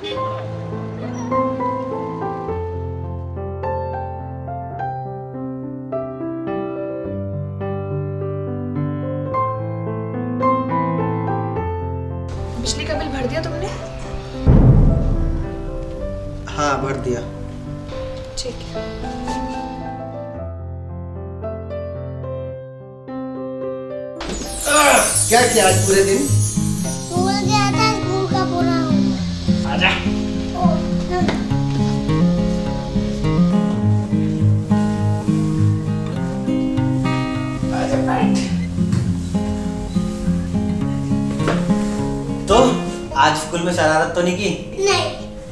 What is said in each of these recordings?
बिजली का बिल भर दिया तुमने? हाँ भर दिया। ठीक है। क्या किया आज पूरे दिन? भूल गया था स्कूल का पूरा होमवर्क। आजा। आजा बैठ। तो आज स्कूल में शरारत तो नहीं की? नहीं।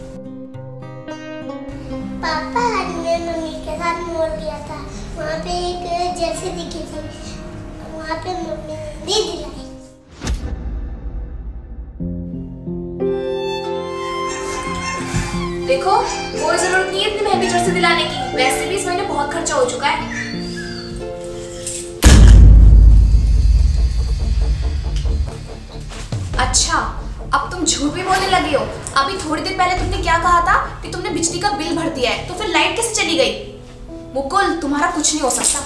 पापा आज मैं मम्मी के साथ मॉल गया था, वहाँ पे एक जर्सी दिखी थी, वहाँ पे मम्मी ने दिलाई। देखो कोई जरूरत नहीं है इतनी महंगी जर्सी दिलाने की, वैसे भी इस महीने बहुत खर्चा हो चुका है। अच्छा अब तुम झूठ भी बोलने लगे हो। अभी थोड़ी देर पहले तुमने क्या कहा था कि तुमने बिजली का बिल भर दिया है, तो फिर लाइट कैसे चली गई? मुकुल तुम्हारा कुछ नहीं हो सकता।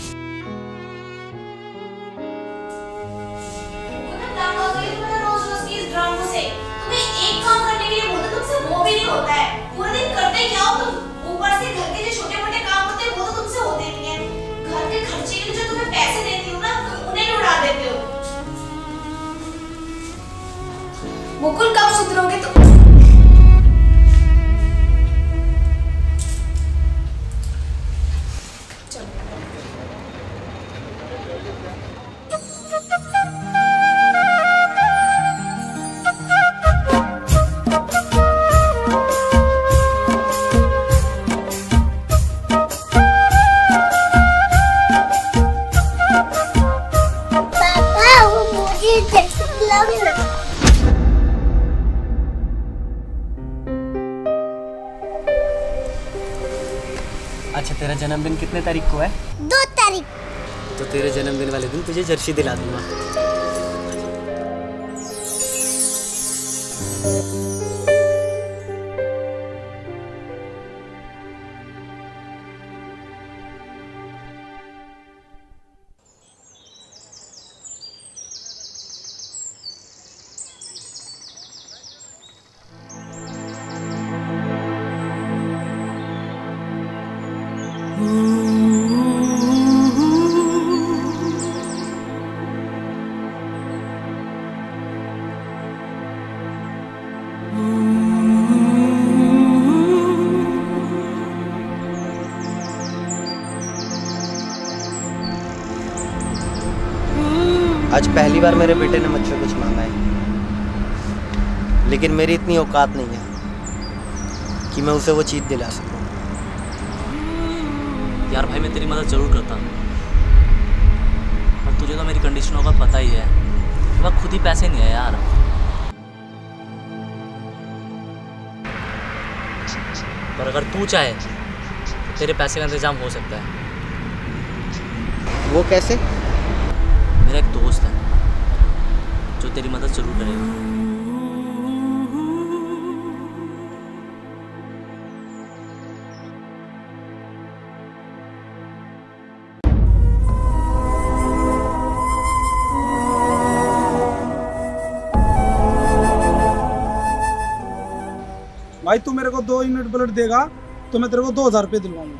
तुम्हें एक काम करने के लिए बोलते तुमसे वो भी नहीं होता है। पूरा दिन करते क्या हो तुम? ऊपर से घर के जो छोटे-मोटे काम होते हैं वो तो तुमसे होते नहीं है। घर के खर्चे के लिए जो तुम्हें पैसे देती हूँ ना, तुम उन्हें भी उड़ा देते हो। मुकुल कब सुधरोगे तुम? अच्छा तेरा जन्मदिन कितने तारीख को है? 2 तारीख। तो तेरे जन्मदिन वाले दिन तुझे जर्सी दिला दूंगा। आज पहली बार मेरे बेटे ने मुझसे कुछ मांगा है, लेकिन मेरी इतनी औकात नहीं है कि मैं उसे वो चीज़ दिला सकूं। यार भाई मैं तेरी मदद जरूर करता हूँ, पर तुझे तो मेरी कंडीशनों का पता ही है, वह खुद ही पैसे नहीं है यार। पर अगर तू चाहे तो तेरे पैसे का इंतजाम हो सकता है। वो कैसे? मेरा एक दोस्त है जो तेरी मदद जरूर करेगा। भाई तू मेरे को 2 यूनिट बुलेट देगा तो मैं तेरे को 2000 रुपये दिलवाऊंगा।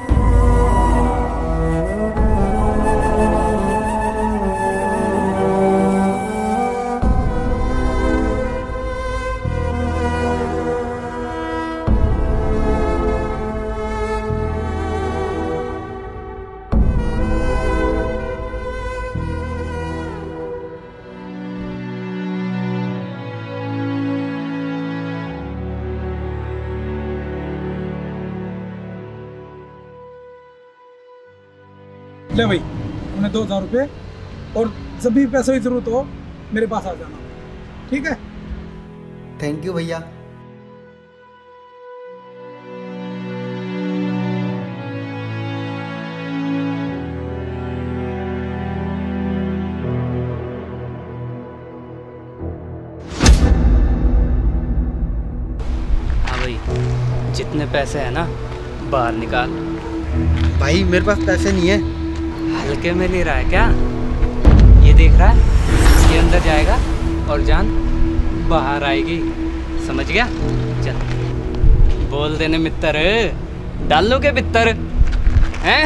ले भाई उन्हें 2000 रुपये, और जब भी पैसे की जरूरत हो मेरे पास आ जाना, ठीक है? थैंक यू भैया। भाई, जितने पैसे हैं ना बाहर निकाल। भाई मेरे पास पैसे नहीं है। हल्के में ले रहा है क्या? ये देख रहा है, ये अंदर जाएगा और जान बाहर आएगी, समझ गया? चल बोल देने मित्र, डाल लो के बित्तर हैं?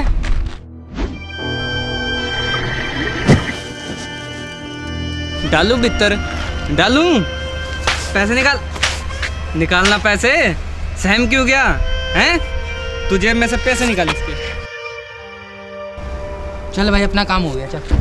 डालू बित्तर, डालू। पैसे निकाल, निकालना पैसे। सहम क्यों गया हैं? तू जेब में से पैसे निकाल इसके। चल भाई अपना काम हो गया, चल।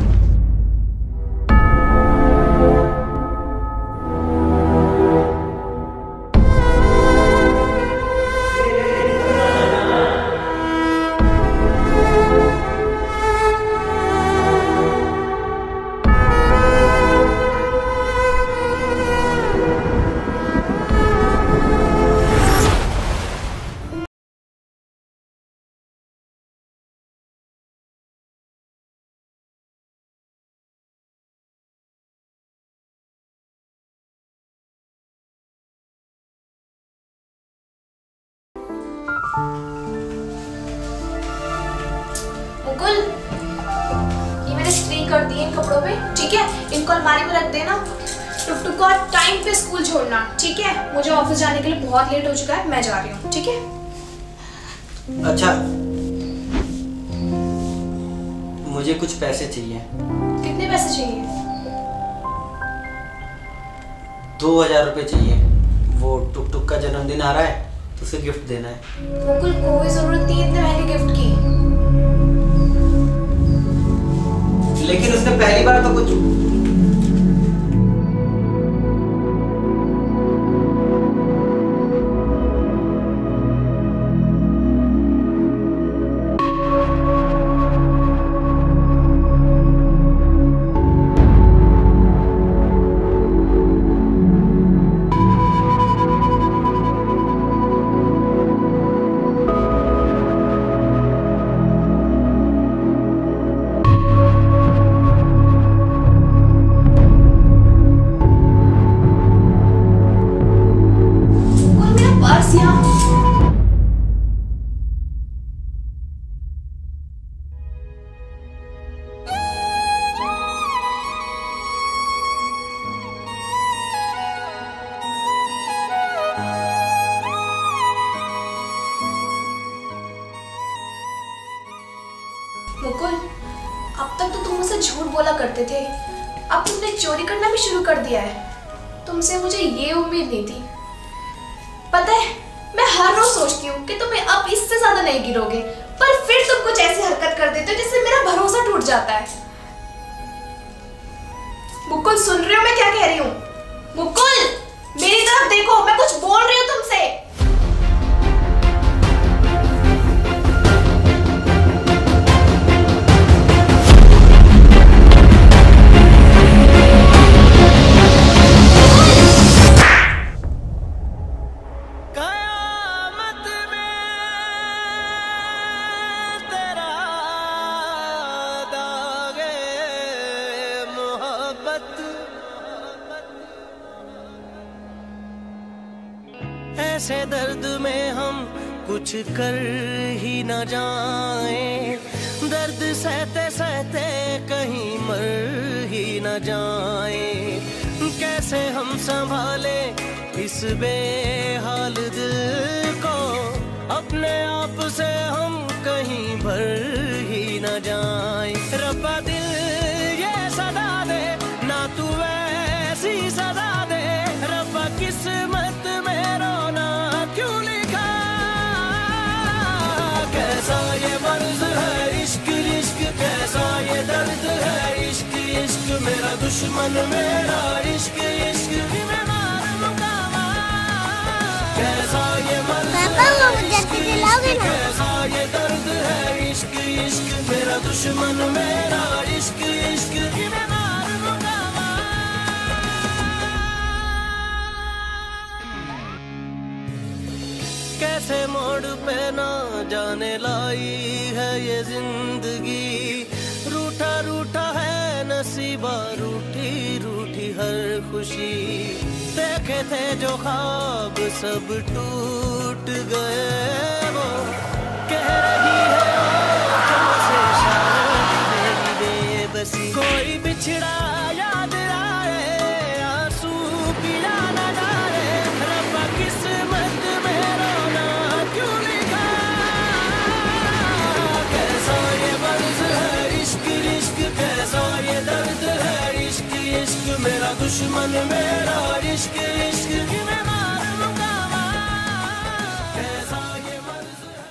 मुकुल, ये मैंने इस्त्री कर दी इन कपड़ों पे, ठीक है? इनको अलमारी में रख देना। टुकटुक को टाइम पे स्कूल छोड़ना, ठीक है? मुझे ऑफिस जाने के लिए बहुत लेट हो चुका है, मैं जा रही हूँ, ठीक है? अच्छा, मुझे कुछ पैसे चाहिए। कितने पैसे चाहिए? 2000 रुपये चाहिए। वो टुकटुक का जन्मदिन आ रहा है तो उसे गिफ्ट देना है। मुकुल, कोई जरूरत नहीं इतने महंगे गिफ्ट की। लेकिन उसने पहली बार तो कुछ मुकुल, अब तक तो तुम मुझसे झूठ बोला करते थे, अब तुमने चोरी करना भी शुरू कर दिया है। तुमसे मुझे ये उम्मीद नहीं थी। पता है, मैं हर रोज सोचती हूँ कि तुम्हें अब इससे ज्यादा नहीं गिरोगे, पर फिर तुम कुछ ऐसी हरकत कर देते हो जिससे मेरा भरोसा टूट जाता है। मुकुल, सुन रहे हो मैं क्या कह रही हूँ? मुकुल, मेरी तरफ देखो, मैं कुछ बोल रही हूँ तुमसे। ऐसे दर्द में हम कुछ कर ही न जाएं, दर्द सहते सहते कहीं मर ही न जाएं। कैसे हम संभाले इस बेहाल दिल को, अपने आप से हम कहीं भर ही न जाएं। रब्बा दिल ये सदा दे, ना तू ऐसी सदा दे। रब्बा किस्मत में रोना क्यों लिखा, कैसा ये मर्ज है इश्क इश्क, कैसा ये दर्द है इश्क इश्क। मेरा दुश्मन मेरा इश्क इश्क, मैं मार मुकामा। कैसा ये मर्ज है इश्क इश्क, कैसा ये दर्द है इश्क इश्क। मेरा दुश्मन मेरा इश्क इश्क, मैं मार मुकामा। कैसे मोड़ पे ना जाने लाई है ये जिंदगी, रूठा रूठा है नसीबा, रूठी रूठी हर खुशी। देखे थे जो ख्वाब सब टूट टूट गए वो कह रही है आंखों से शायद मेरी बेबसी। कोई बिछड़ा याद आए आंसू पिया न जाए, रब्बा किस्मत में रोना क्यों लिखा। कैसा ये मर्ज है इश्क इश्क, कैसा ये दर्द है इश्क इश्क, मेरा दुश्मन मेरा इश्क इश्क कि मैं मार लूंगा वहाँ। कैसा ये मर्ज है।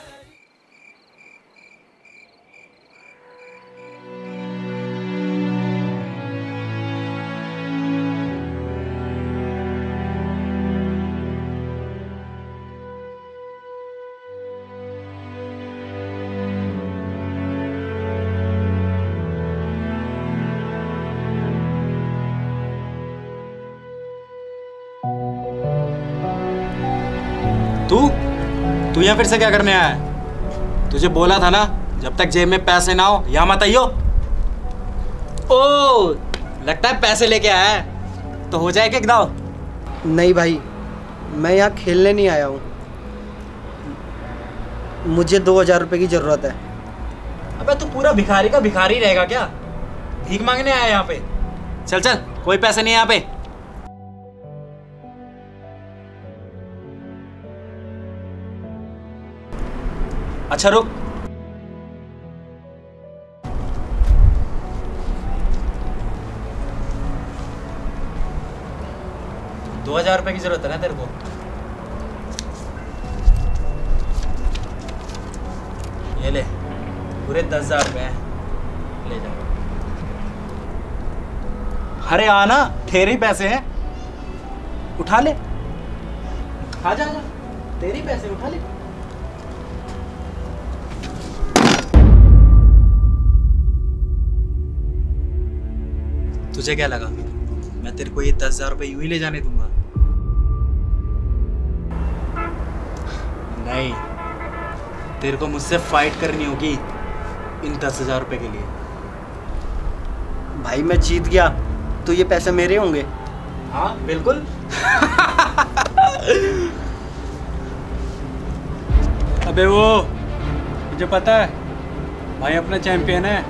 तू यहाँ फिर से क्या करने आया है? तुझे बोला था ना जब तक जेब में पैसे ना हो यहाँ मत आइयो। ओ लगता है पैसे लेके आया है, तो हो जाए क्या दाव? नहीं भाई, मैं यहाँ खेलने नहीं आया हूँ। मुझे 2000 रुपये की ज़रूरत है। अबे तू पूरा भिखारी का भिखारी रहेगा क्या? भीख मांगने आया यहाँ पे? चल चल, कोई पैसे नहीं यहाँ पे। अच्छा रुक, ₹2000 की जरूरत है ना तेरे को? ये ले, पूरे 10,000 रुपए हैं, ले जा। अरे आना, तेरे ही पैसे हैं, उठा ले। आजा आजा, तेरे ही पैसे उठा ले। तुझे क्या लगा मैं तेरे को ये 10,000 रुपये यूं ही ले जाने दूंगा? नहीं, तेरे को मुझसे फाइट करनी होगी इन 10,000 रुपये के लिए। भाई मैं जीत गया तो ये पैसे मेरे होंगे? हाँ बिल्कुल। अबे वो मुझे पता है भाई अपना चैंपियन है।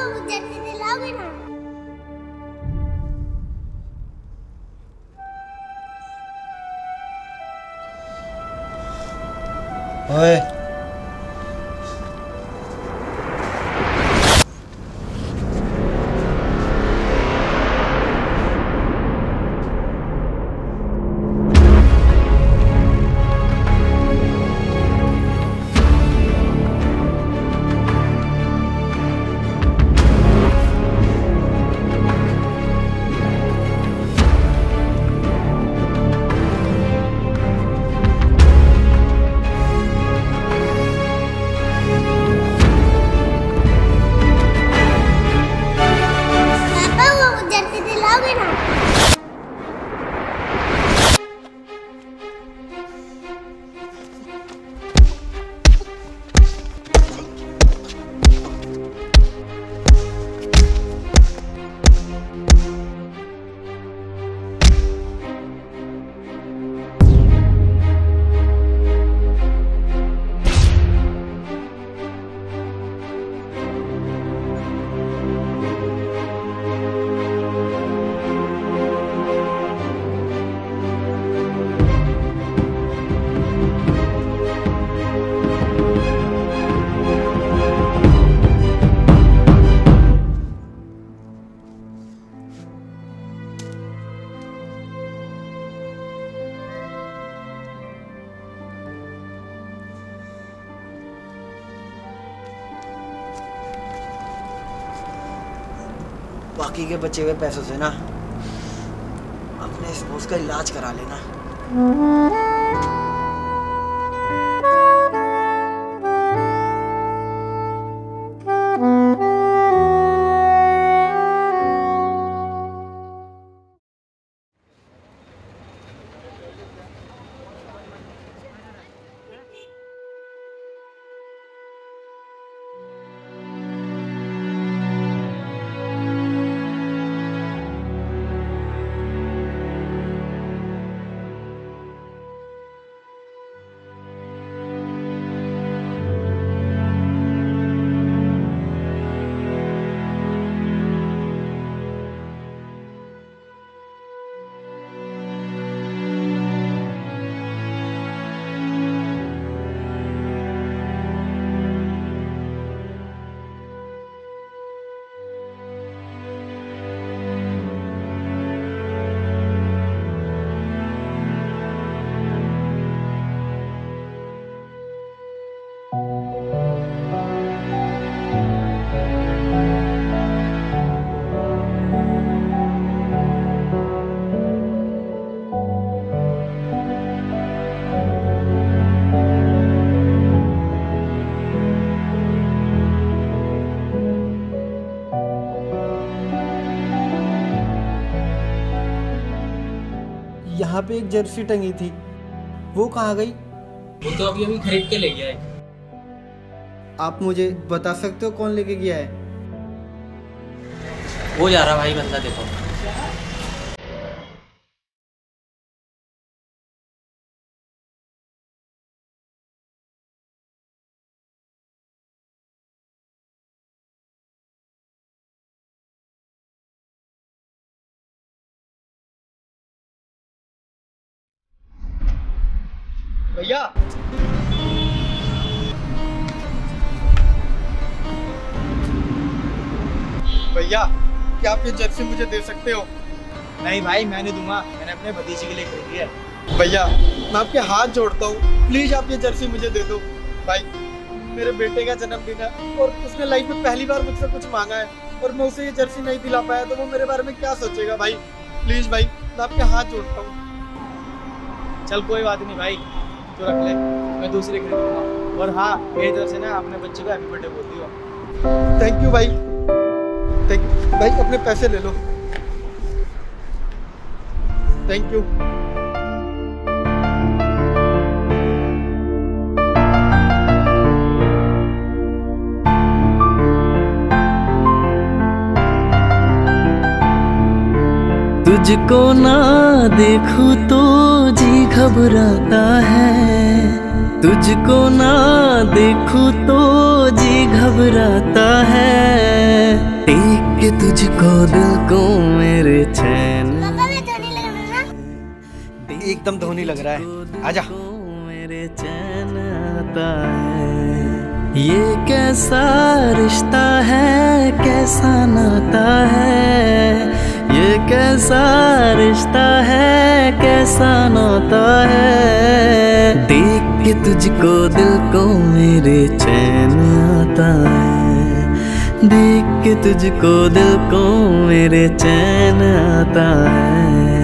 वो जर्सी दिलाओगे ना? ओए पापा वो जर्सी दिलाओगे ना? बाकी के बचे हुए पैसों से ना अपने स्पोर्ट्स का इलाज करा लेना। यहाँ पे एक जर्सी टंगी थी, वो कहाँ गई? वो तो अभी खरीद के ले गया है। आप मुझे बता सकते हो कौन लेके गया है? वो जा रहा भाई बंदा, देखो। भैया भैया क्या आप ये जर्सी मुझे दे सकते हो? नहीं भाई मैं नहीं दूंगा, मैंने अपने भतीजे के लिए खरीदी है। भैया मैं आपके हाथ जोड़ता हूँ, प्लीज आप ये जर्सी मुझे दे दो। भाई मेरे बेटे का जन्मदिन है और उसने लाइफ में पहली बार मुझसे कुछ मांगा है और मैं उसे ये जर्सी नहीं दिला पाया तो वो मेरे बारे में क्या सोचेगा? भाई प्लीज भाई मैं आपके हाथ जोड़ता हूँ। चल कोई बात नहीं भाई, तो रख ले, मैं दूसरी खरीदूंगा। और हाँ, मेरी तरफ से ना अपने बच्चे को हैप्पी बर्थडे बोल दियो। थैंक यू भाई, थैंक यू भाई। अपने पैसे ले लो, थैंक यू। तुझको ना देखूं तो जी घबराता है, तुझको ना देखूं तो जी घबराता है। तुझको दिल को मेरे चैन पापा मैं धोनी लग रहा ना? एकदम धोनी लग रहा है, आजा। मेरे चैन आता है। ये कैसा रिश्ता है, कैसा नाता है, ये कैसा रिश्ता है, कैसा नाता है। देख के तुझको दिल को मेरे चैन आता है, देख के तुझको दिल को मेरे चैन आता है।